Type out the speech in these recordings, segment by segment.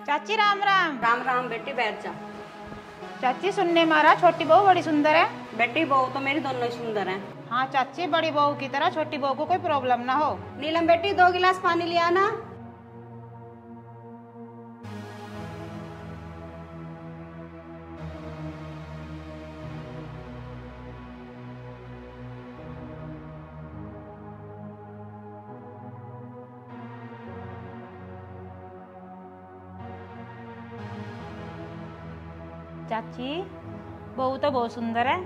चाची राम राम। राम राम बेटी, बैठ जा। चाची सुनने मारा छोटी बहू बड़ी सुंदर है। बेटी बहू तो मेरी दोनों ही सुंदर हैं। हाँ चाची, बड़ी बहू की तरह छोटी बहू को कोई प्रॉब्लम ना हो। नीलम बेटी 2 गिलास पानी ले आना। चाची बहू तो बहुत सुंदर है।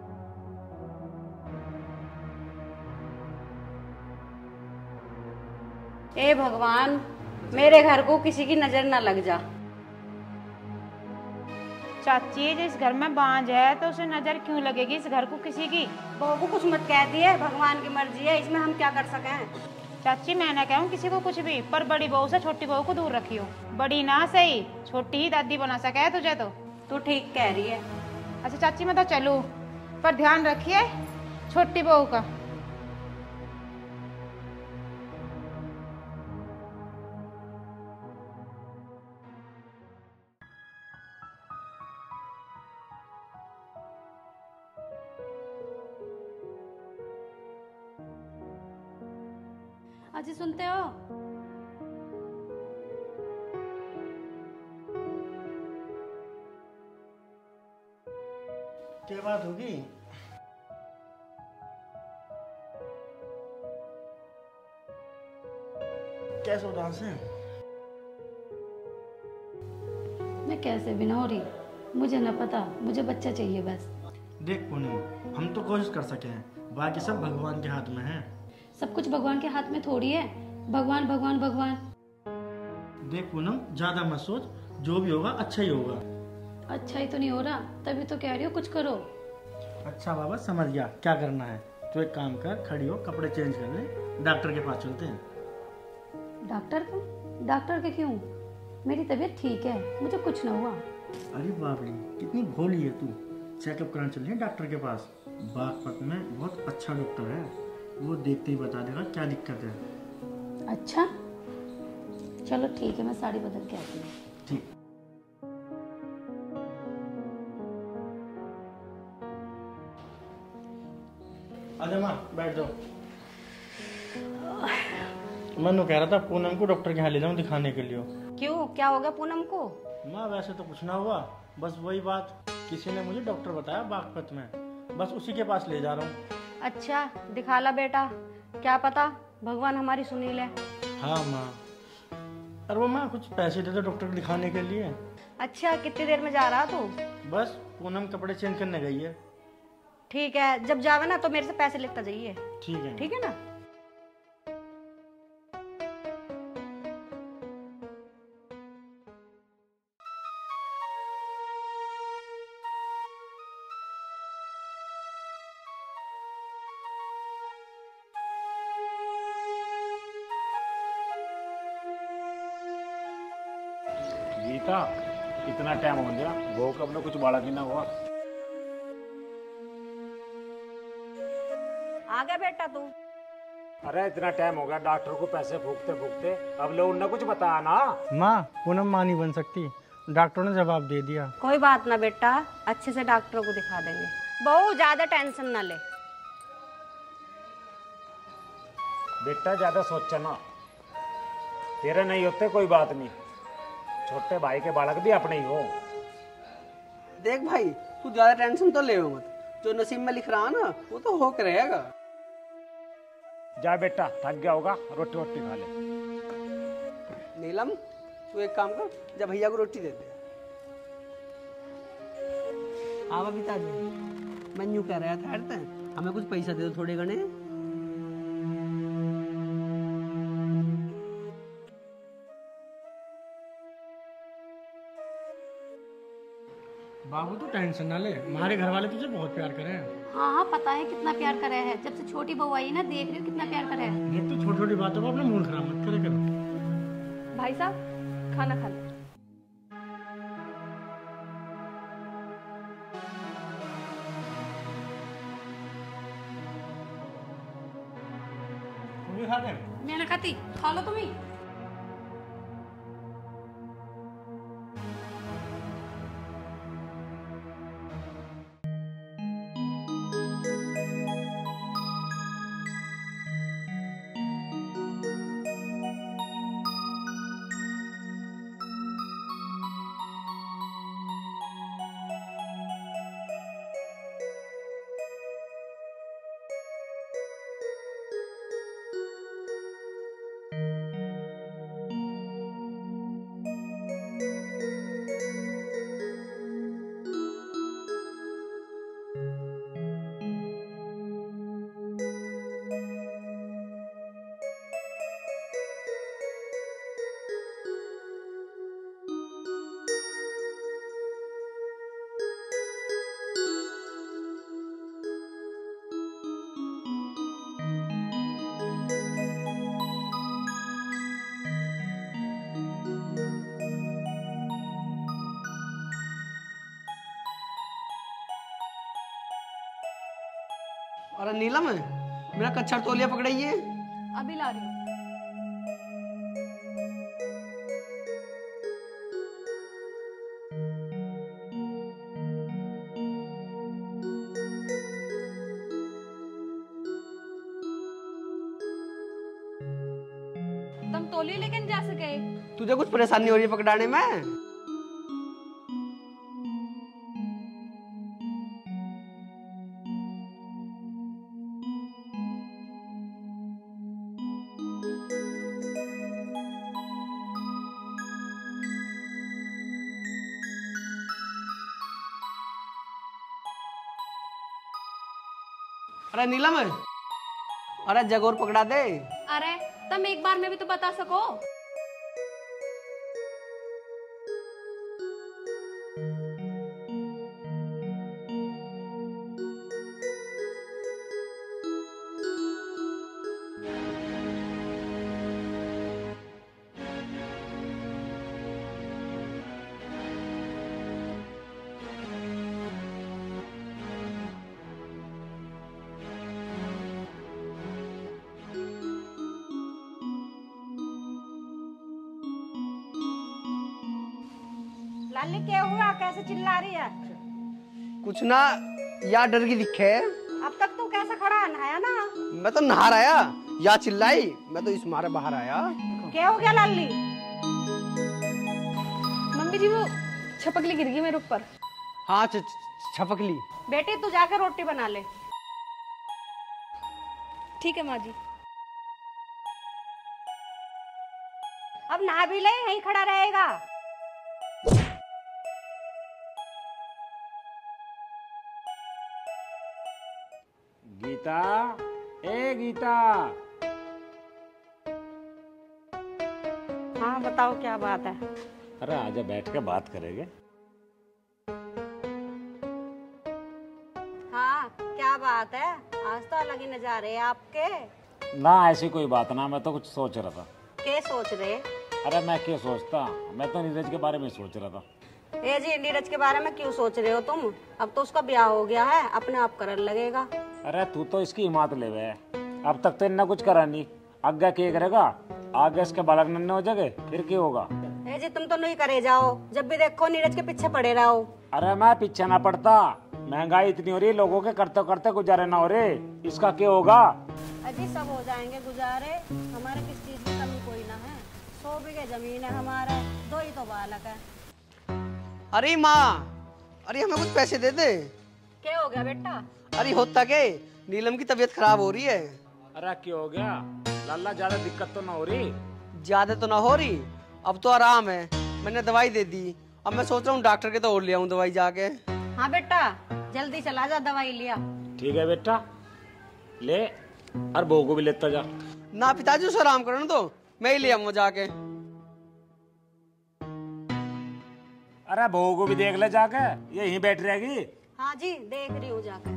ए भगवान, मेरे घर को किसी की नजर न लग जा। चाची जिस घर में बांझ है तो उसे नजर क्यों लगेगी इस घर को किसी की। बहू को कुछ मत कह दिए, भगवान की मर्जी है, इसमें हम क्या कर सके। चाची मैं ना कहूँ किसी को कुछ भी, पर बड़ी बहू से छोटी बहू को दूर रखियो। बड़ी ना सही, छोटी ही दादी बना सके है तुझे तो। तू ठीक कह रही है। अच्छा चाची मैं तो चलूँ, पर ध्यान रखिए छोटी बहू का। अजी सुनते हो? क्या बात होगी? कैसे उदास है? मैं कैसे भी ना हो रही, मुझे ना पता, मुझे बच्चा चाहिए बस। देख पूनम, हम तो कोशिश कर सके हैं, बाकी सब भगवान के हाथ में है। सब कुछ भगवान के हाथ में थोड़ी है। भगवान भगवान भगवान। देख पूनम, ज्यादा मत सोच, जो भी होगा अच्छा ही होगा। अच्छा ही तो नहीं हो रहा, तभी तो कह रही हो कुछ करो। अच्छा बाबा समझ गया क्या करना है। तो एक काम कर, खड़ी हो, कपड़े चेंज कर ले, डॉक्टर के पास चलते हैं। डॉक्टर को? डॉक्टर के क्यों? मेरी तबीयत ठीक है, मुझे कुछ ना हुआ। अरे बाप रे, कितनी भोली है तू। चेकअप कराने चल रही है डॉक्टर के पास। बागपत में बहुत अच्छा डॉक्टर है, वो देखते ही बता देगा क्या दिक्कत है। अच्छा चलो ठीक है, मैं साड़ी बदल के आती हूँ। ठीक। आजा माँ, बैठ जाओ। मनु कह रहा था पूनम को डॉक्टर के यहाँ ले जाऊँ दिखाने के लिए। क्यों, क्या हो गया पूनम को? माँ वैसे तो कुछ ना हुआ, बस वही बात, किसी ने मुझे डॉक्टर बताया बागपत में, बस उसी के पास ले जा रहा हूँ। अच्छा दिखा ला बेटा, क्या पता भगवान हमारी सुनी ले। हाँ माँ। अरे वो माँ कुछ पैसे दे दो डॉक्टर को दिखाने के लिए। अच्छा कितनी देर में जा रहा तू? बस पूनम कपड़े चेंज करने गई है। ठीक है, जब जावे ना तो मेरे से पैसे लेता जाइए। ठीक है। ठीक है ना? गीता, इतना टाइम हो गया, वो कब ना कुछ बाड़ा की ना हुआ। आ गया बेटा तू? अरे इतना टाइम हो गया डॉक्टर को पैसे फूकते फूकते, अब लोग ने कुछ बताया ना। माँ पूनम माँ नहीं बन सकती, डॉक्टर ने जवाब दे दिया। कोई बात ना बेटा, अच्छे से डॉक्टर को दिखा देंगे। बहू ज्यादा टेंशन ना ले। बेटा ज्यादा सोचा ना, तेरे नहीं होते कोई बात नहीं, छोटे भाई के बालक भी अपने ही हो। देख भाई, तू ज्यादा टेंशन तो ले मत, जो नसीब में लिख रहा ना वो तो हो के रहेगा। जा बेटा, थक गया होगा, रोटी वोटी खा ले। नीलम तू एक काम कर, जब भैया को रोटी दे दे। आवा पिताजी, मैं यूं कह रहा था हमें कुछ पैसा दे दो थोड़े घने। बाबू तो टेंशन ना ले, हमारे घर वाले तुझे बहुत प्यार करे हैं। हाँ हाँ पता है कितना प्यार करे है, जब से छोटी बहू आई ना देख रही हूँ कितना प्यार करे है। देख तो छोटी छोटी बातों को अपना मूड खराब मत करे करो। भाई साहब खाना खा लो। तुम भी खा ले। मैं ना खाती, खा लो तुम ही। अरे नीलम, मेरा कच्छा तौलिया पकड़ाइए। अभी ला रही हूँ। तुम तौलिया लेके नहीं जा सके? तुझे कुछ परेशानी हो रही है पकड़ाने में? अरे नीलम, अरे जग और पकड़ा दे। अरे तुम एक बार में भी तो बता सको। लाली क्या हुआ, कैसे चिल्ला रही है? कुछ ना, या डर की दिखे। अब तक तू कैसे खड़ा है? नहाया ना? मैं तो नहा आया, या चिल्लाई, मैं तो इस मारे बाहर आया। क्या हो गया लाली? मम्मी जी वो छपकली गिर गई मेरे ऊपर। हाँ छपकली। बेटी तू जाकर रोटी बना ले। ठीक है माँ जी। अब नहा भी ले, यहीं खड़ा रहेगा। गीता, ए गीता। हाँ बताओ क्या बात है? अरे आजा बैठ के बात करेंगे। हाँ क्या बात है? आज तो अलग ही नजारे हैं आपके। ना ऐसी कोई बात ना, मैं तो कुछ सोच रहा था। क्या सोच रहे? अरे मैं क्या सोचता, मैं तो नीरज के बारे में सोच रहा था। ए जी, नीरज के बारे में क्यों सोच रहे हो तुम? अब तो उसका ब्याह हो गया है, अपने आप करने लगेगा। अरे तू तो इसकी हिम्मत ले वे, अब तक तो इन्ना कुछ करा नहीं, आगे क्या करेगा? आगे इसके बालक नन्हे हो जाएंगे, फिर क्या होगा? ए जी तुम तो नहीं करे जाओ, जब भी देखो नीरज के पीछे पड़े रहो। अरे मैं पीछे ना पड़ता, महंगाई इतनी हो रही है, लोगों के करते करते गुजारे ना हो रहे, इसका क्या होगा? अजी सब हो जाएंगे गुजारे, हमारे किस चीज की कमी कोई ना है। 100 बीघे जमीन है हमारा, 2 ही तो बालक है। अरे माँ, अरे हमें कुछ पैसे दे दे। क्या हो गया बेटा? अरे होता के नीलम की तबीयत खराब हो रही है। अरे क्या हो गया लाला, ज्यादा दिक्कत तो ना हो रही? ज्यादा तो ना हो रही, अब तो आराम है। मैंने दवाई दे दी, अब मैं सोच रहा हूँ डॉक्टर के तो और ले आऊँ दवाई जाके। हाँ बेटा जल्दी चला जा, दवाई लिया। ठीक है बेटा, ले और बहू को भी लेता जा। ना पिताजी उसे आराम करो ना, तो मैं ही ले आऊंगा जाके। अरे बहू को भी देख ले जाके, ये यहीं बैठ रहेगी। हाँ जी देख रही हूँ जाकर।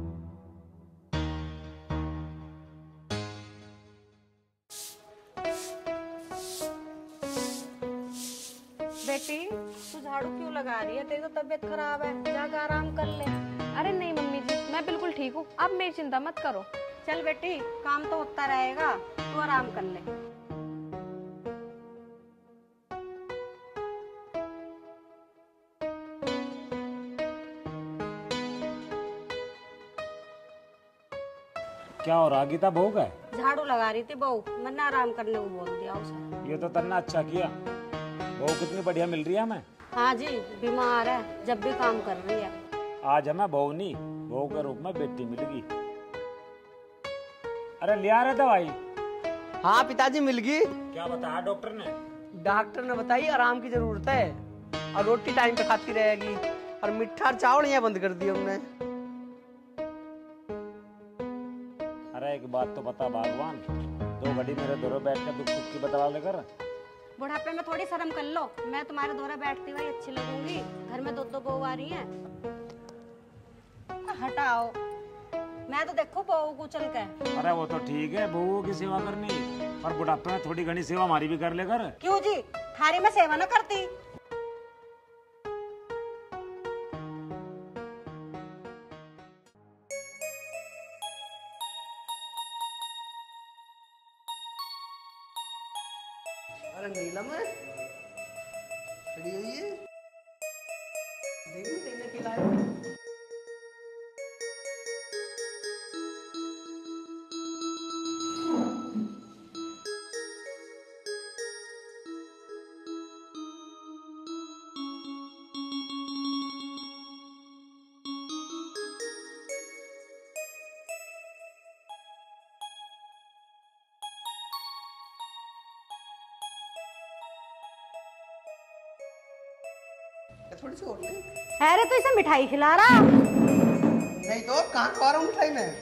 बेटी तू झाड़ू क्यों लगा रही है? तेरी तो तबीयत खराब है, जाकर आराम कर ले। अरे नहीं मम्मी जी, मैं बिल्कुल ठीक हूँ, आप मेरी चिंता मत करो। चल बेटी, काम तो होता रहेगा, तू आराम कर ले। क्या हो रहा गीता, बहू का? झाड़ू लगा रही थी बहू, मैंने आराम करने को बोल दिया उसे। ये तो तन्ना अच्छा किया, बहू कितनी बढ़िया मिल रही है हमें। हाँ जी बीमार है, जब भी काम कर रही है। आज हमें बहू नहीं, बहू के रूप में बेटी मिलेगी। अरे लिया रहे दवाई? हाँ पिताजी मिल गई। क्या बताया डॉक्टर ने? डॉक्टर ने बताई आराम की जरूरत है, और रोटी टाइम पे खाती रहेगी, और मिठा और चावल यहाँ बंद कर दिया हमने। अरे एक बात तो बता भगवान, 2 घड़ी मेरे दोनों बैठ कर दुख सुख की बतवा लेकर। बुढ़ापे में थोड़ी शर्म कर लो, मैं तुम्हारे दोहरा बैठती हुई अच्छी लगूंगी। घर में 2 बहू आ रही हैं। हटाओ, मैं तो देखो बहू को चल के। अरे वो तो ठीक है, बहू की सेवा करनी, पर बुढ़ापे में थोड़ी घनी सेवा हमारी भी कर लेकर। क्यों जी, थारी में सेवा न करती? अरे नीलम है खड़ी हुई है, देखिए तेने खिलाया। थोड़ी सी और ले। अरे तो इसे मिठाई खिला रहा। नहीं तो कहाँ खा रहा हूँ मिठाई में।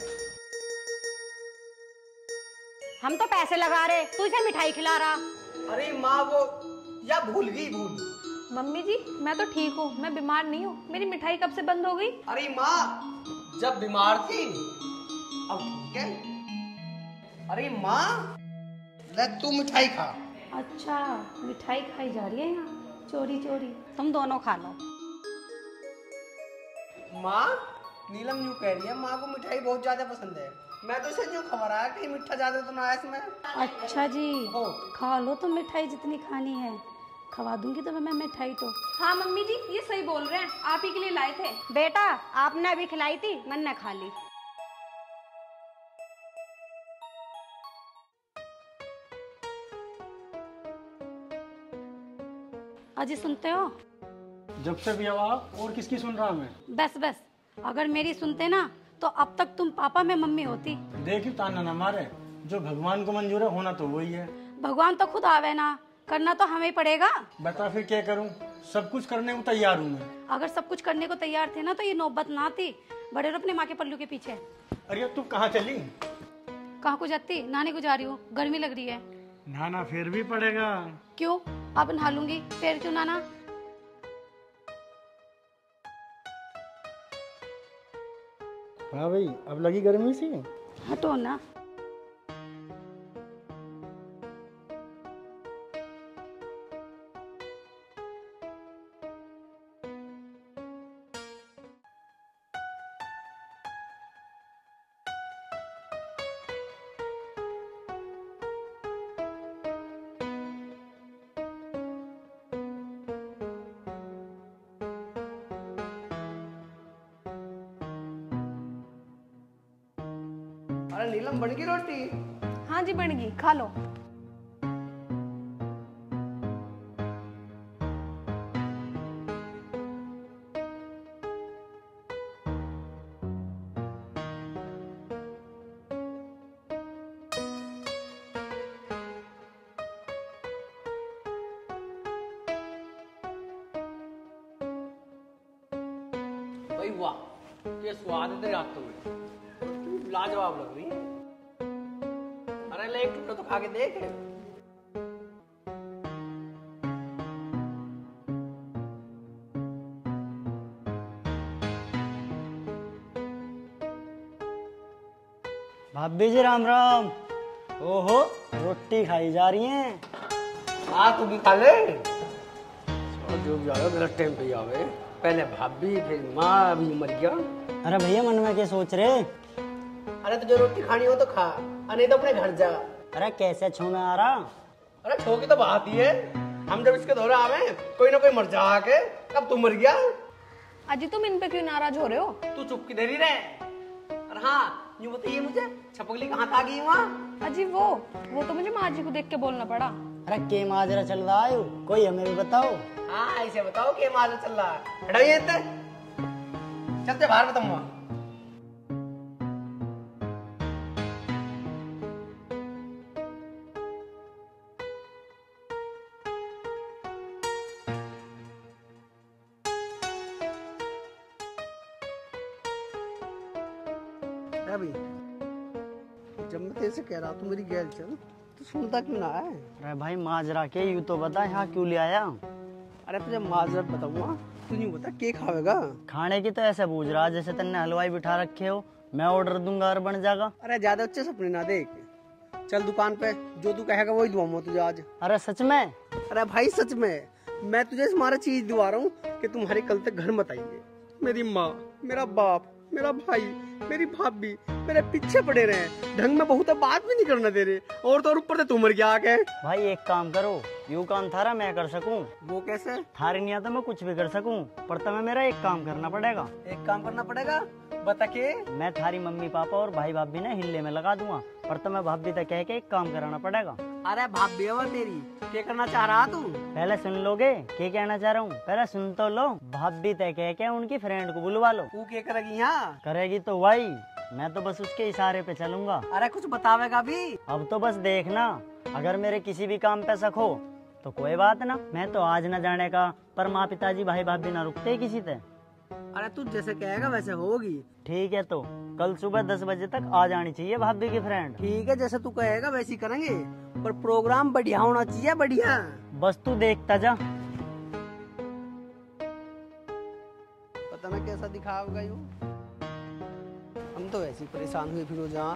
हम तो पैसे लगा रहे, तू इसे मिठाई खिला रहा। अरे माँ वो या भूल गई भूल। मम्मी जी मैं तो ठीक हूँ, मैं बीमार नहीं हूँ। मेरी मिठाई कब से बंद हो गई? अरे माँ जब बीमार थी अब ठीक है। अरे माँ ले तू मिठाई खा। अच्छा मिठाई खाई जा रही है यहाँ चोरी चोरी। तुम दोनों खा लो। माँ नीलम यूँ कह रही है माँ को मिठाई बहुत ज्यादा पसंद है। मैं तो इसे यूँ खबर आया कि मीठा ज्यादा तो ना है इसमें। अच्छा जी हो। खा लो तो मिठाई जितनी खानी है, खवा दूंगी तो मैं मिठाई तो। हाँ मम्मी जी ये सही बोल रहे हैं, आप ही के लिए लाए थे। बेटा आपने अभी खिलाई थी, मैंने खा ली। अजी सुनते हो? जब से भी आवाज और किसकी सुन रहा मैं? बस बस, अगर मेरी सुनते ना तो अब तक तुम पापा में मम्मी होती। देखी ताना ना मारे, जो भगवान को मंजूर है होना तो वही है। भगवान तो खुद आवे ना, करना तो हमें ही पड़ेगा। बता फिर क्या करूं, सब कुछ करने को तैयार हूँ मैं। अगर सब कुछ करने को तैयार थे ना तो ये नौबत ना आती। बड़े रहो अपने माँ के पल्लू के पीछे। अरे तू कहाँ चली? कहाँ को जाती? नानी को जा रही हूँ, गर्मी लग रही है। नहाना फिर भी पड़ेगा। क्यों? अब नहा लूंगी, फिर क्यों नाना? हाँ भाई अब लगी गर्मी सी। हटो ना। अरे नीलम बन गई रोटी? हाँ जी बन गई, खा लो। भाई वाह ये स्वाद है तेरे हाथों में, लाजवाब लग रही है। अरे ले एक टुकड़ा तो खा के देख। भाभी जी राम राम। ओहो रोटी खाई जा रही हैं। हाँ तू भी खा ले। जो भी आवे गलत टाइम पे आवे, पहले भाभी फिर माँ, अभी मर गया। अरे भैया मन में क्या सोच रहे? अरे तुझे रोटी खानी हो तो खा, नहीं तो अपने घर जा। अरे कैसे छू में आ रहा? अरे छो की तो बात ही है, हम जब इसके दौरे आवे कोई ना कोई मर जा आके। अब तू मर गया। अजी तुम इन पे क्यों नाराज हो रहे हो? तू चुप की देरी रहे। अरे हाँ यूँ बताइए मुझे, छपकली कहाँ था गई वहाँ? अजी वो तो मुझे माँ जी को देख के बोलना पड़ा। अरे के माजरा चल रहा है, कोई हमें भी बताओ। हाँ ऐसे बताओ कि माजरा चल रहा है। हटाइए चलते बाहर बताऊंगा। अभी जब मैं तेरे से कह रहा तू मेरी गैल चल, तो सुनता क्यों ना है? अरे भाई माजरा के यूँ तो बता, यहाँ क्यों ले आया? अरे तुझे माजरत बताऊंगा, तू नहीं बता के खाएगा? खाने की तो ऐसे पूछ रहा जैसे तन्ने हलवाई बिठा रखे हो, मैं ऑर्डर दूंगा और बन जाएगा। अरे ज्यादा अच्छे सपने ना देख, चल दुकान पे, जो तू कहेगा वही दुआऊंगा तुझे आज। अरे सच में? अरे भाई सच में, मैं तुझे तुम्हारा चीज दिवा रहा हूँ कि तुम्हारे कल तक घर मत आएंगे। मेरी माँ, मेरा बाप मेरा भाई, मेरी भाभी मेरे पीछे पड़े रहे, ढंग में बहुत बात भी नहीं करना दे रहे, और तो और ऊपर से तू मर गया आके। भाई एक काम करो, यू काम थारा मैं कर सकूं, वो कैसे? थारी नहीं आता मैं कुछ भी कर सकूं, पर तुम्हें मेरा एक काम करना पड़ेगा। एक काम करना पड़ेगा, बता के? मैं थारी मम्मी पापा और भाई भाभी ने हिल्ले में लगा दूंगा, पर तुम्हें भाभी तक कह के एक काम कराना पड़ेगा। अरे भाभी है वो तेरी, क्या करना चाह रहा तू? पहले सुन लोगे क्या कहना चाह रहा हूँ, पहले सुन तो लो। भाभी तय कह के उनकी फ्रेंड को बुलवा लो। तू क्या करेगी यहाँ? करेगी तो भाई, मैं तो बस उसके इशारे पे चलूंगा। अरे कुछ बतावेगा भी? अब तो बस देखना, अगर मेरे किसी भी काम पे शक हो तो कोई बात ना, मैं तो आज न जाने का, पर माँ पिताजी भाई भाभी ना रुकते किसी से। अरे तू जैसे कहेगा वैसे होगी। ठीक है, तो कल सुबह 10 बजे तक आ जानी चाहिए भाभी की फ्रेंड। ठीक है, जैसे तू कहेगा वैसे ही करेंगे, पर प्रोग्राम बढ़िया होना चाहिए, बढ़िया। बस तू देखता जा। पता ना कैसा दिखाओगा यूं, हम तो ऐसे ही परेशान हुए फिर जा।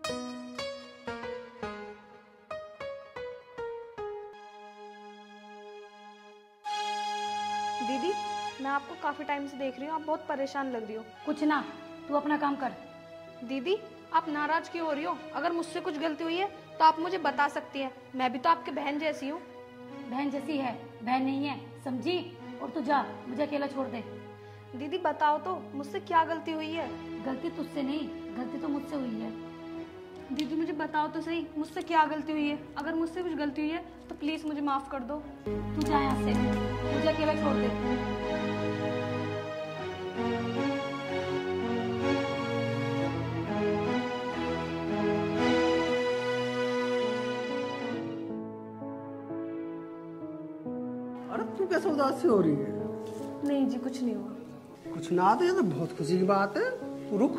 दीदी, मैं आपको काफी टाइम से देख रही हूँ, आप बहुत परेशान लग रही हो। कुछ ना, तू अपना काम कर। दीदी, आप नाराज क्यों हो रही हो? अगर मुझसे कुछ गलती हुई है तो आप मुझे बता सकती हैं, मैं भी तो आपकी बहन जैसी हूँ। बहन जैसी है, बहन नहीं है, समझी? और तू जा, मुझे अकेला छोड़ दे। दीदी बताओ तो, मुझसे क्या गलती हुई है? गलती तुझसे नहीं, गलती तो मुझसे हुई है। दीदी मुझे बताओ तो सही, मुझसे क्या गलती हुई है? अगर मुझसे कुछ गलती हुई है तो प्लीज मुझे माफ कर दो। तू जा यहाँ से, मुझे अकेला छोड़ दे। अरे तू कैसे उदास सी हो रही है? नहीं जी, कुछ नहीं हुआ। कुछ ना, तो ये तो बहुत खुशी की बात है, तू रुक।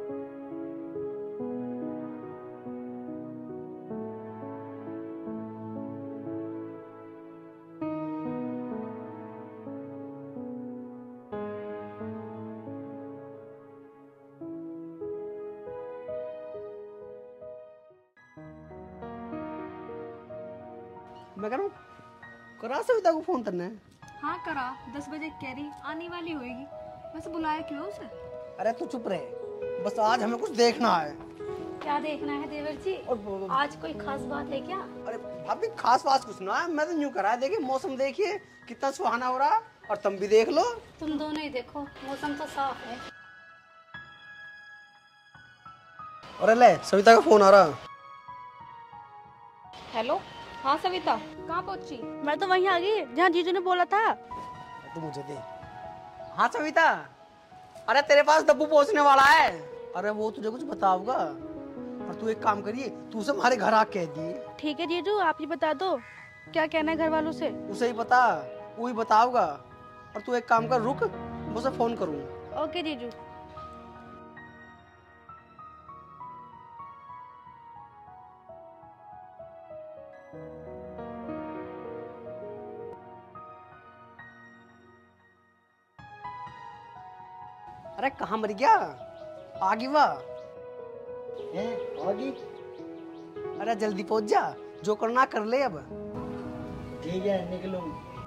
मैं कह रहा हूँ, करा सविता को फोन करना है। हाँ करा, 10 बजे कह रही आने वाली होएगी। वैसे बुलाया क्यों उसे? अरे तू चुप रहे, बस आज हमें कुछ देखना है। क्या देखना है देवर जी? आज कोई खास बात है क्या? अरे भाभी खास बात कुछ ना है, मैं तो यूं करा है, देखिए मौसम देखिए कितना सुहाना हो रहा है, और तुम भी देख लो। तुम दोनों ही देखो, मौसम तो साफ है। अरे ले, सविता का फोन आ रहा। हेलो, हाँ सविता, कहाँ पहुँची? मैं तो वहीं आ गई जहाँ जीजू ने बोला था। तू मुझे दे। हाँ सविता, अरे तेरे पास डब्बू पहुंचने वाला है। अरे वो तुझे कुछ बताऊंगा, और तू एक काम करिए, तू उसे हमारे घर आके कह दिए। ठीक है जीजू, आप ही बता दो क्या कहना है घर वालों से। उसे ही बता, वो ही बताऊंगा, और तू एक काम कर, रुक, मैं उसे फोन करूँ। ओके जीजू। अरे कहाँ मर गया? आगे वाह, आगे। अरे जल्दी पहुंच जा, जो करना कर ले अब। ठीक है, निकलो।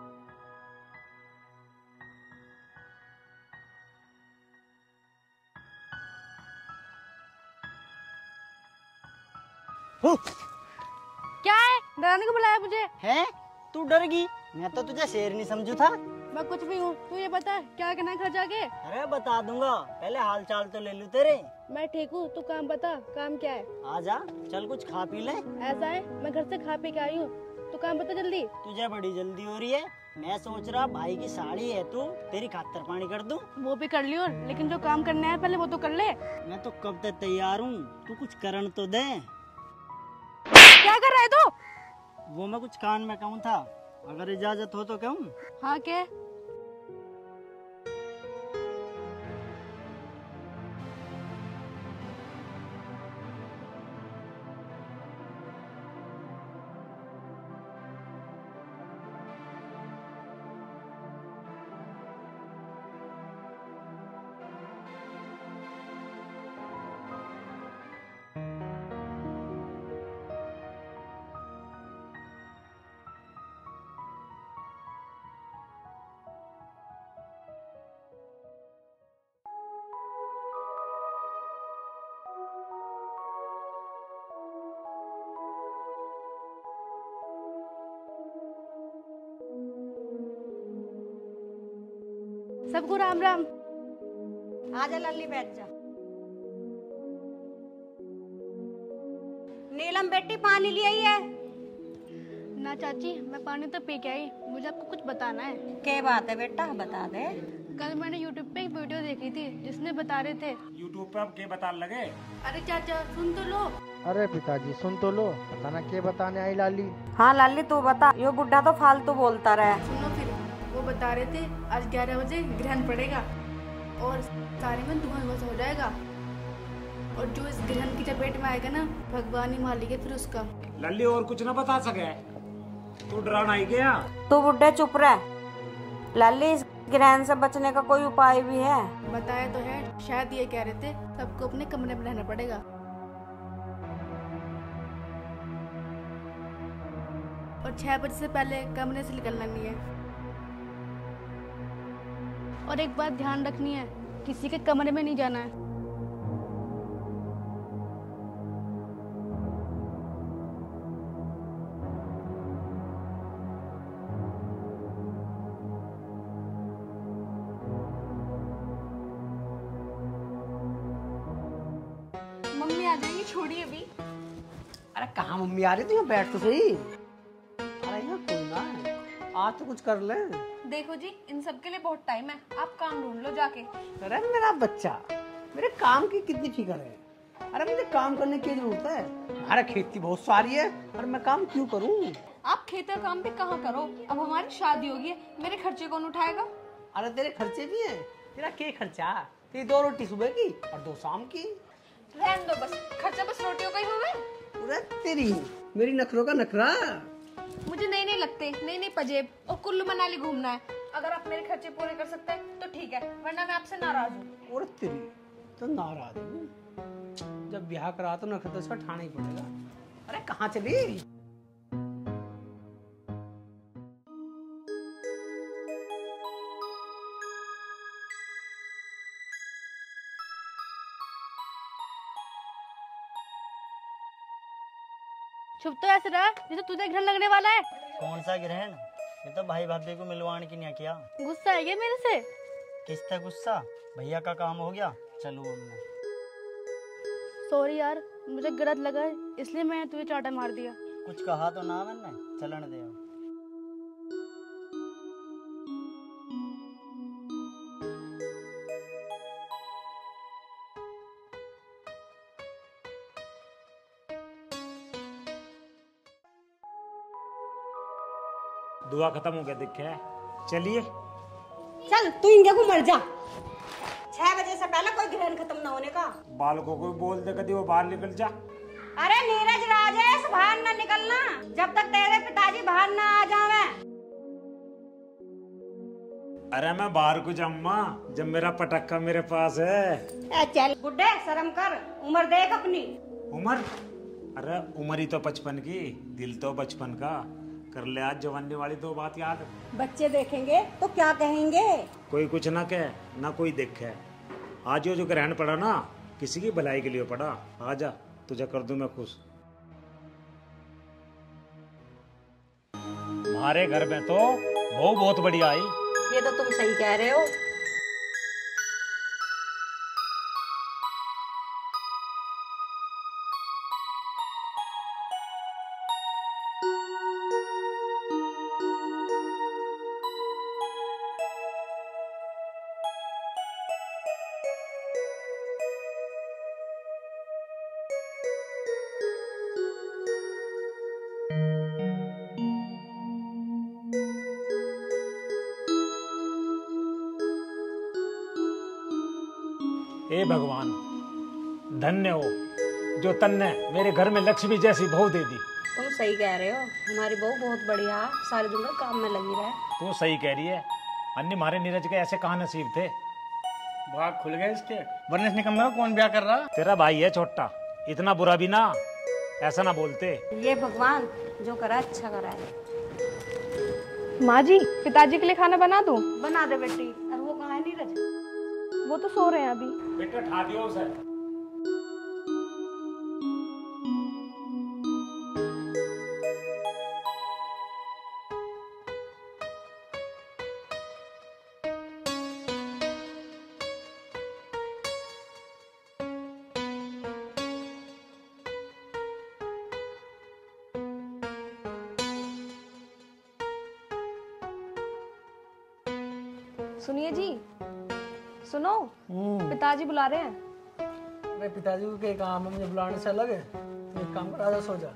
क्या है, डराने को बुलाया मुझे? है, तू डर गई? मैं तो तुझे शेर नहीं समझू था। मैं कुछ भी हूँ, तू ये बता क्या कहना है घर जाके? अरे बता दूंगा, पहले हाल चाल तो ले लूं तेरे। मैं ठीक हूँ, तू काम बता, काम क्या है? आजा, चल कुछ खा पी ले। ऐसा है, मैं घर से खा पी के आई हूँ, तू काम बता जल्दी। तुझे बड़ी जल्दी हो रही है, मैं सोच रहा भाई की साड़ी है तू, तेरी खातर पानी कर दूं। वो भी कर लियो, लेकिन जो काम करना है पहले वो तो कर ले। मैं तो कब तक तैयार हूँ, तू कुछ करन तो दे। क्या कर रहा है तू? वो मैं कुछ कान में कहूँ था, अगर इजाजत हो तो कहूँ। हाँ क्या? सबको राम राम। आजा लल्ली बैठ जा। नीलम बेटी पानी ले आई है? ना चाची, मैं पानी तो पी के आई, मुझे आपको कुछ बताना है। क्या बात है बेटा, बता दे। कल मैंने YouTube पे एक वीडियो देखी थी जिसमें बता रहे थे। यूट्यूब पे अब के बताने लगे? अरे चाचा सुन तो लो। अरे पिताजी सुन तो लो, पता ना क्या बताने आई लाली। हाँ लाली तू बता, यो बुढ़ा तो फालतू बोलता रहा। सुनो फिर, वो बता रहे थे आज 11 बजे ग्रहण पड़ेगा और सारे में धुआं हो जाएगा, और जो इस ग्रहण की चपेट में आएगा ना, भगवान ही मालिक है फिर उसका। लल्ली और कुछ ना बता सके, तू डराना आई गया। तू बुढ़े चुप रह। लाली इस ग्रहण से बचने का कोई उपाय भी है? बताया तो है, शायद ये कह रहे थे सबको अपने कमरे में रहना पड़ेगा और 6 बजे से पहले कमरे से निकलना नहीं है। और एक बात ध्यान रखनी है, किसी के कमरे में नहीं जाना है। मम्मी आ जाएंगी, छोड़िए अभी। अरे कहाँ मम्मी आ रही थी, यहाँ बैठ तो सही। अरे यहाँ कोई ना है, आज तो कुछ कर ले। देखो जी, इन सब के लिए बहुत टाइम है, आप काम ढूंढ लो जाके। अरे मेरा बच्चा, मेरे काम की कितनी फिक्र है। अरे मुझे काम करने की जरूरत है, हमारे खेती बहुत सारी है और मैं काम क्यों करूँ? आप खेत का काम भी कहाँ करो, अब हमारी शादी होगी है, मेरे खर्चे कौन उठाएगा? अरे तेरे खर्चे भी हैं, तेरा क्या खर्चा? तेरी 2 रोटी सुबह की और 2 शाम की। रहने दो बस, खर्चा बस रोटियों का ही होगा। अरे तेरी मेरी नखरों का नखरा। मुझे नई लगते, नई पजेब और कुल्लू मनाली घूमना है। अगर आप मेरे खर्चे पूरे कर सकते हैं तो ठीक है, वरना मैं आपसे नाराज हूँ। और तेरी तो नाराज हूँ, जब ब्याह करा तो नखरा तो इसका ठाना ही पड़ेगा। अरे कहाँ चली? चुप तो ऐसे रहा जैसे तुझे ग्रहण लगने वाला है। कौन सा ग्रहण? ये तो भाई भाभी को मिलवाने की नहीं किया। गुस्सा है क्या मेरे से? किससे गुस्सा? भैया का काम हो गया, चलो हमने। सॉरी यार, मुझे गलत लगा इसलिए मैंने तुझे चाटा मार दिया। कुछ कहा तो ना मैंने, चलन दे। दुआ खत्म हो गया, दिखे चलिए। चल तू इनके को मर जा। 6 बजे से पहले कोई ग्रहण खत्म ना होने का। बालकों को बोल दे कभी वो बाहर निकल जा। अरे नीरज राजेश, बाहर ना निकलना जब तक तेरे पिताजी बाहर ना आ जावे। अरे मैं बाहर को जाऊंगा जब मेरा पटक्का मेरे पास है। चल बुड्ढे, शर्म कर, उम्र देख अपनी। उम्र? अरे उम्र ही तो 55 की, दिल तो बचपन का। कर ले आज जवानी वाली 2 बात याद। बच्चे देखेंगे तो क्या कहेंगे? कोई कुछ ना कहे ना कोई देखे। आज जो ग्रहण पड़ा ना, किसी की भलाई के लिए पड़ा। आजा तुझे कर दूं मैं खुश। हमारे घर में तो बहू बहुत बढ़िया आई। ये तो तुम सही कह रहे हो। हे भगवान, धन्य हो जो तन्ने मेरे घर में लक्ष्मी जैसी बहू दे दी। तुम सही कह रहे हो, हमारी बहू बहुत बढ़िया है, सारे दिन भर काम में लगी रहे। तू सही कह रही है। अन्य हमारे नीरज के ऐसे कहाँ नसीब थे। भाग खुल गए इसके, वरना इस निकम्मे को कौन ब्याह कर रहा? तेरा भाई है छोटा, इतना बुरा भी ना, ऐसा ना बोलते। ये भगवान जो करा अच्छा करा है। माँ जी, पिताजी के लिए खाना बना दूं? बना दे बेटी। और वो कहाँ है नीरज? वो तो सो रहे हैं अभी। बेटा ठा दियो उसे। सुनिए जी, सुनो, पिताजी बुला रहे हैं। अरे पिताजी को क्या काम है मुझे बुलाने से अलग है? एक काम करा, सो जा।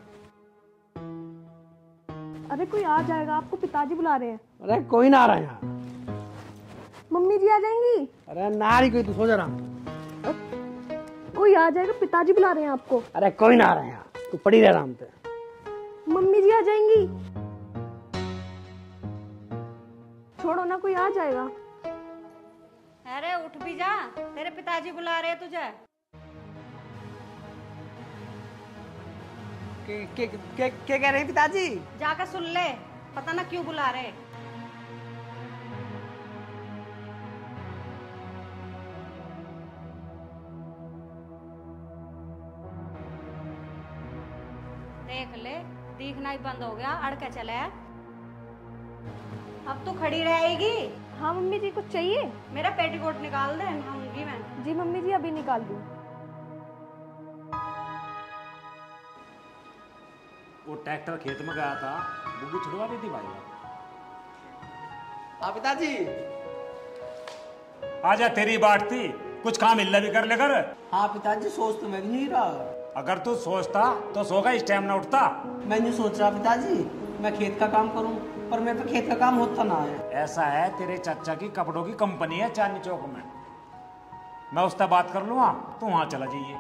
अरे कोई आ जाएगा, आपको पिताजी बुला रहे हैं। अरे कोई ना आ रहा है यहाँ। मम्मी जी आ जाएंगी। अरे ना रही कोई, तू सो जा रहा। कोई आ जाएगा, पिताजी बुला रहे हैं आपको। अरे कोई ना आ रहा है यहाँ, तू पड़ी रह आराम पे। मम्मी जी आ जाएंगी। छोड़ो ना, कोई आ जाएगा। अरे उठ भी जा, तेरे पिताजी बुला रहे हैं तुझे। क्या कह रहे हैं पिताजी? जाकर सुन ले, पता ना क्यों बुला रहे। देख ले, दिखना ही बंद हो गया, अड़ के चले। अब तू खड़ी रहेगी। हाँ मम्मी जी, कुछ चाहिए? मेरा पेटीकोट निकाल दे, नहाऊंगी मैं। जी मम्मी जी, अभी निकाल दूं। वो ट्रैक्टर खेत में गया था, बुग्गी छुड़वा दी थी भाई। हाँ पिताजी। आजा, तेरी बात थी, कुछ काम हिल्ला भी कर लेकर। हाँ पिताजी, सोच तो मैं भी नहीं रहा। अगर तू सोचता तो सोगा इस टाइम ना उठता। मैं नहीं सोच रहा पिताजी, मैं खेत का काम करूं, पर मेरे पे खेत का काम होता ना है। ऐसा है, तेरे चाचा की कपड़ों की कंपनी है चांदनी चौक में, मैं उससे बात कर लूंगा, तू वहां चला जाइए।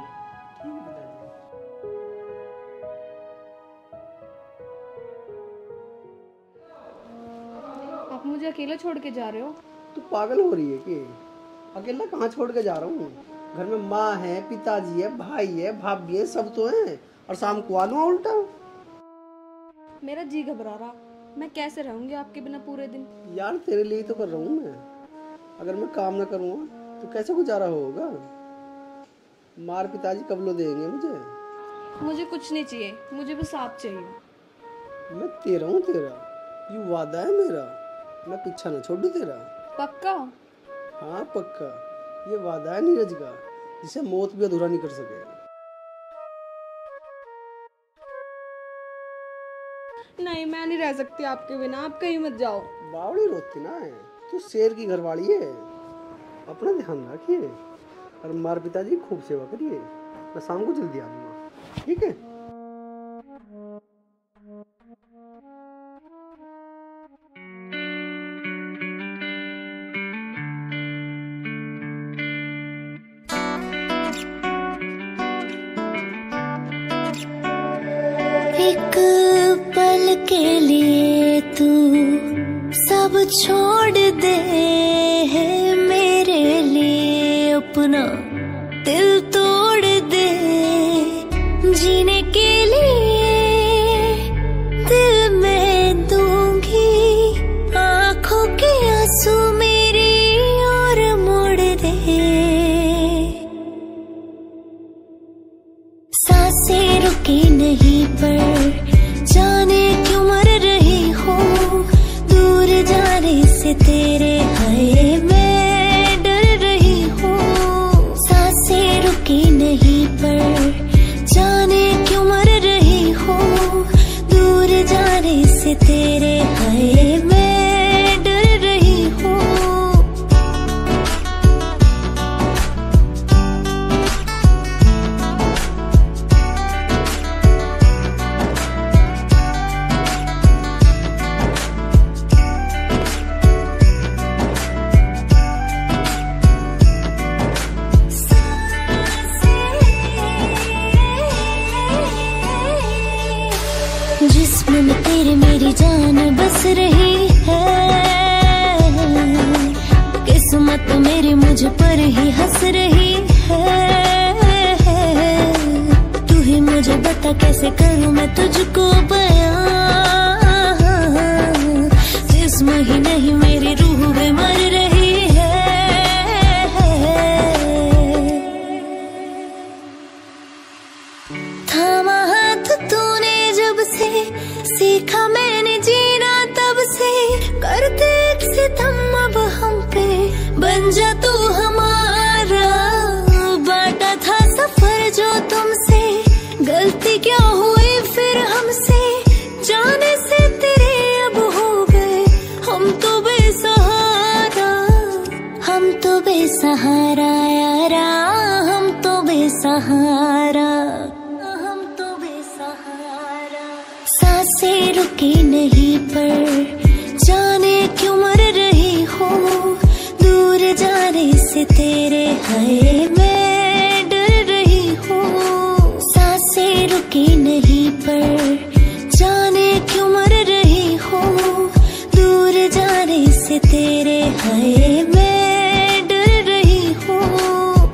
आप मुझे अकेला छोड़ के जा रहे हो? तू पागल हो रही है कि? अकेला कहाँ छोड़ के जा रहा हूँ? घर में माँ है, पिताजी है, भाई है, भाभी है, सब तो हैं। और शाम को आ लूँगा उल्टा। मेरा जी घबरा रहा, मैं कैसे रहूंगी आपके बिना पूरे दिन? यार तेरे लिए तो कर रहा हूँ मैं। अगर मैं काम ना करूँगा तो कैसे गुजारा होगा? मार पिताजी कब लो देंगे मुझे? मुझे कुछ नहीं चाहिए, मुझे बस आप चाहिए। मैं तेरा हूँ, तेरा ये वादा है मेरा, मैं पीछा ना छोड़ू तेरा। पक्का? हाँ पक्का, ये वादा है नीरज का, जिसे मौत भी अधूरा नहीं कर सकेगा। नहीं, मैं नहीं रह सकती आपके बिना, आप कहीं मत जाओ। बावड़ी रोती ना है, तू शेर की घरवाली है, अपना ध्यान रखिए और मार पिताजी की खूब सेवा करिए। मैं शाम को जल्दी आ जाऊंगा, ठीक है? एक पल के लिए तू सब छोड़ दे, है मेरे लिए अपना दिल तोड़ दे। जीने के लिए दिल मैं दूंगी, आंखों के आंसू मेरी ओर मोड़ दे। सांसें रुकी नहीं पर जाने क्यों मर रही हो, दूर जाने से तेरे हाय मैं डर रही हूँ। सांसें रुकी नहीं पर जाने क्यों मर रही हो, दूर जाने से तेरे हाय मैं डर रही हूँ। जिस्म में तेरे मेरी जान बस रही है, किस्मत मेरी मुझ पर ही हंस रही है। तू ही मुझे बता कैसे करूं मैं तुझको बयां, जिस्म ही नहीं मेरी रूह भी मर रही है। थामा हाथ तूने जब से, सीखा मैंने जीना तब से, करते एक सितम अब हम पे, बन जा तू हमारा। बांटा था सफर जो तुमसे, गलती क्या हुई फिर हमसे, जाने से तेरे अब हो गए हम तो बेसहारा। सहारा यारा, हम तो बेसहारा, हम तो बेसहारा। सांसें रुकी नहीं पर जाने क्यों मर रही हो, दूर जाने से तेरे हाय मैं डर रही हूँ। सांसें रुकी नहीं पर जाने क्यों मर रही हो, दूर जाने से तेरे हाय मैं डर रही हूँ।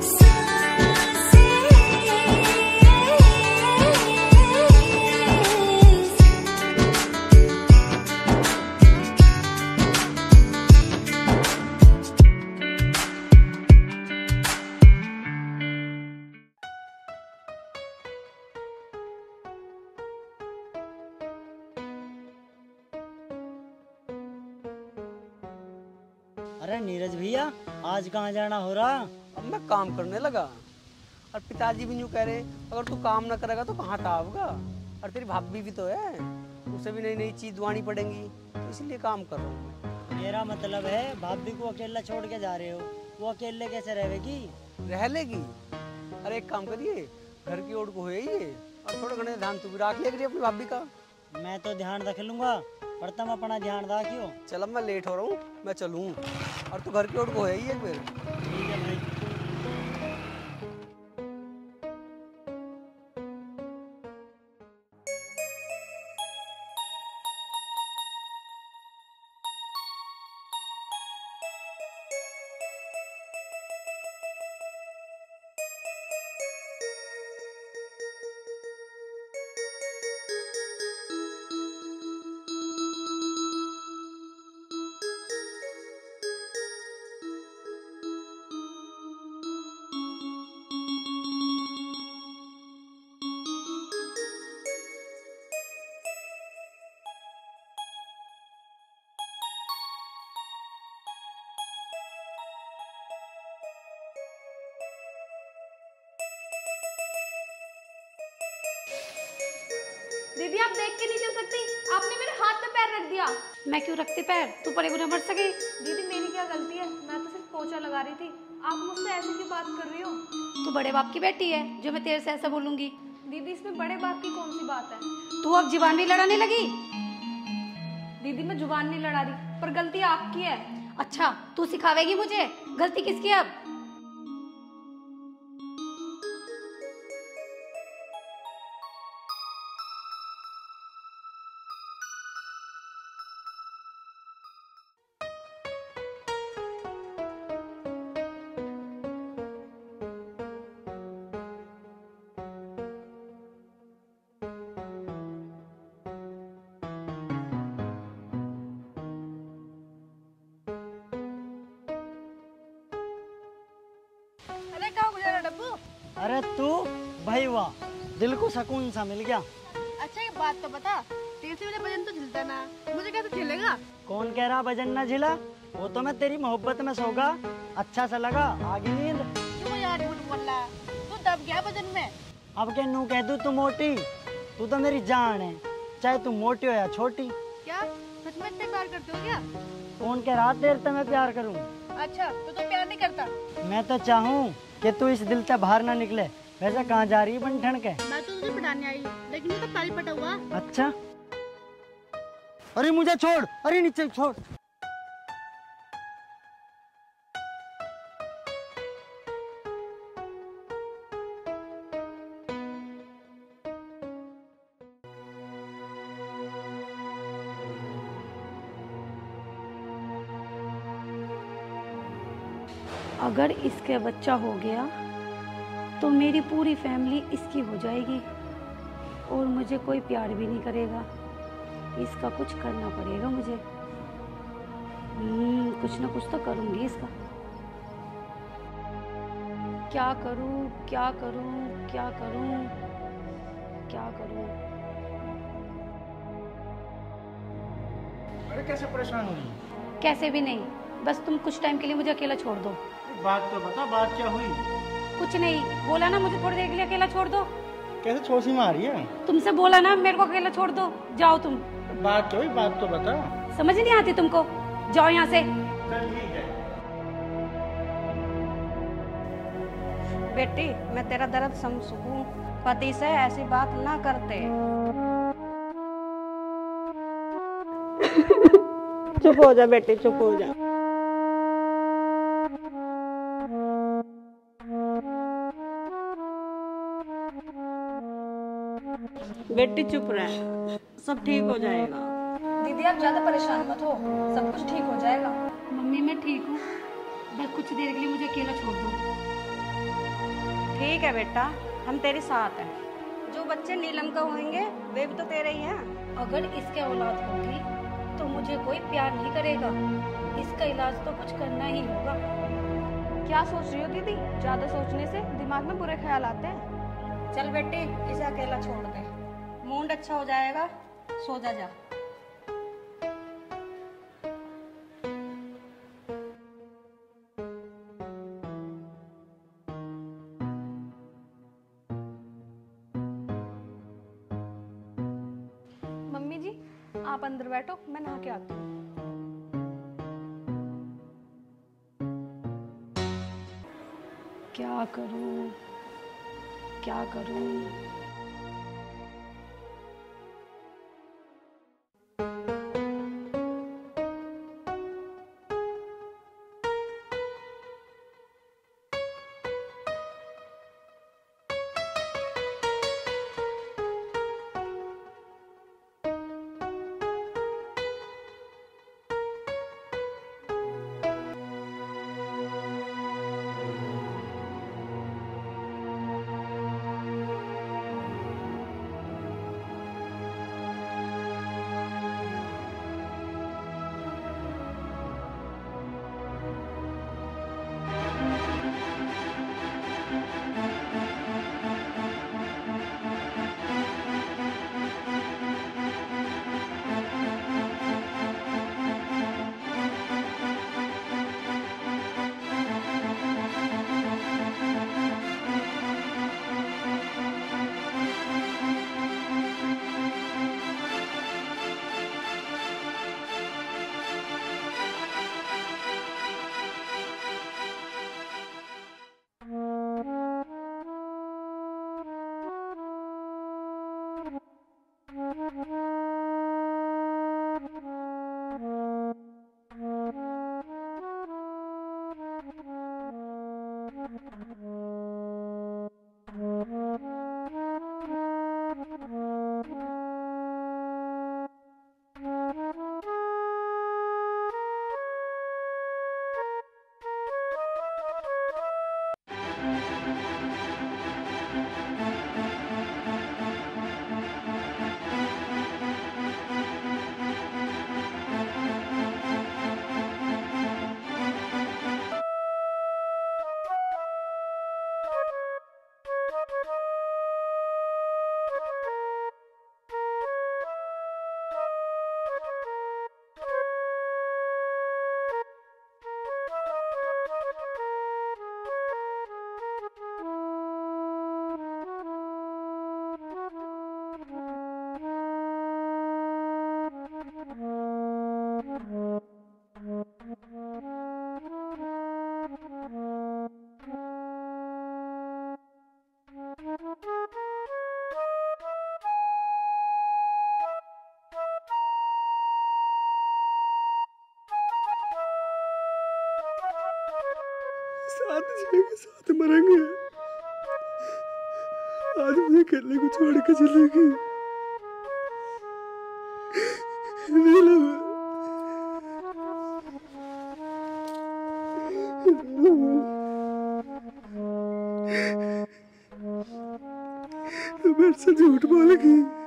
अरे नीरज भैया, आज कहाँ जाना हो रहा? अब मैं काम करने लगा और पिताजी भी यूँ कह रहे अगर तू काम ना करेगा तो कहाँ आऊगा। और तेरी भाभी भी तो है, उसे भी नई नई चीज दुआनी पड़ेंगी, तो इसलिए काम कर रहा हूँ। मेरा मतलब है भाभी को अकेला छोड़ के जा रहे हो, वो अकेले कैसे रहेगी? रह लेगी। अरे एक काम करिए, घर की ओर को हो ही है और थोड़ा घने ध्यान तू भी रख लिया करिए अपनी भाभी का। मैं तो ध्यान रख लूंगा, पर तुम अपना ध्यान रखियो। चल मैं लेट हो रहा हूँ, मैं चलूँ। और तू घर की ओर को है ही एक बार। ठीक है भाई। दीदी आप देख के नहीं चल सकती, आपने मेरे हाथ पे पैर रख दिया। मैं क्यों रखती पैर? तू पड़े गुना मर सके। दीदी मेरी क्या गलती है, मैं तो सिर्फ पोछा लगा रही थी, आप मुझसे ऐसे क्यों बात कर रही हो? तू बड़े बाप की बेटी है जो मैं तेरे से ऐसा बोलूंगी? दीदी इसमें बड़े बाप की कौन सी बात है? तू अब जुबान नहीं लड़ाने लगी? दीदी मैं जुबान नहीं लड़ा रही, पर गलती आपकी है। अच्छा तू सिखावेगी मुझे गलती किसकी है अब? अरे कहाँ गुजारा डब्बू? अरे तू भाई वाह, दिल को सुकून सा मिल गया। अच्छा ये बात तो बता, तेरे से मेरा वजन तो झिलता ना, मुझे कैसे झिलेगा? कौन कह रहा वजन ना झिला? वो तो मैं तेरी मोहब्बत में सोगा, अच्छा सा लगा, आगे नींद। क्यों यार झूठ बोल रहा, तू दब गया वजन में। अब के नू कह दूं तू मोटी, तू तो मेरी जान है, चाहे तू मोटी हो या छोटी। क्या सच में इतने प्यार करते हो क्या? कौन कह रहा तेरे से मैं प्यार करूं? अच्छा तो तू प्यार नहीं करता? मैं तो चाहूं कि तू इस दिल से बाहर ना निकले। वैसे कहाँ जा रही है बन ठन के? मैं तो तुझे पटाने आई, लेकिन ये तो पहले पटा हुआ। अच्छा, अरे मुझे छोड़, अरे नीचे छोड़। अगर इसके बच्चा हो गया तो मेरी पूरी फैमिली इसकी हो जाएगी और मुझे कोई प्यार भी नहीं करेगा। इसका कुछ करना पड़ेगा मुझे। कुछ ना कुछ तो करूंगी इसका। क्या करूं, क्या करूं, क्या करूं, क्या करूं? अरे कैसे परेशान हो रही? कैसे भी नहीं, बस तुम कुछ टाइम के लिए मुझे अकेला छोड़ दो। बात तो बता, बात क्या हुई? कुछ नहीं, बोला ना मुझे थोड़ी देर के लिए अकेला छोड़ दो। कैसे छोसी मारी है? तुमसे बोला ना मेरे को अकेला छोड़ दो, जाओ तुम। बात क्या हुई, बात तो बता। समझ नहीं आती तुमको, जाओ यहाँ से। चल ठीक है। बेटी मैं तेरा दर्द समझ सकूं, पति से ऐसी बात ना करते। चुप हो जा बेटी, चुप हो जा। बेटी चुप रह, सब ठीक हो जाएगा। दीदी आप ज्यादा परेशान मत हो, सब कुछ ठीक हो जाएगा। मम्मी मैं ठीक हूँ, बस कुछ देर के लिए मुझे अकेला छोड़ दो। ठीक है बेटा, हम तेरे साथ हैं। जो बच्चे नीलम का होंगे वे भी तो तेरे ही हैं। अगर इसके औलाद होगी तो मुझे कोई प्यार नहीं करेगा, इसका इलाज तो कुछ करना ही होगा। क्या सोच रही हो दीदी? ज्यादा सोचने से दिमाग में बुरे ख्याल आते हैं। चल बेटी इसे अकेला छोड़ दे, मूड अच्छा हो जाएगा, सो जा जा। मम्मी जी आप अंदर बैठो, मैं नहा के आती हूँ। क्या करूं, क्या करूं? साथ जिएंगे, साथ मरेंगे। आज मुझे अकेले को छोड़ के चलेगी। नीलम, तू मेरे से झूठ बोलेगी।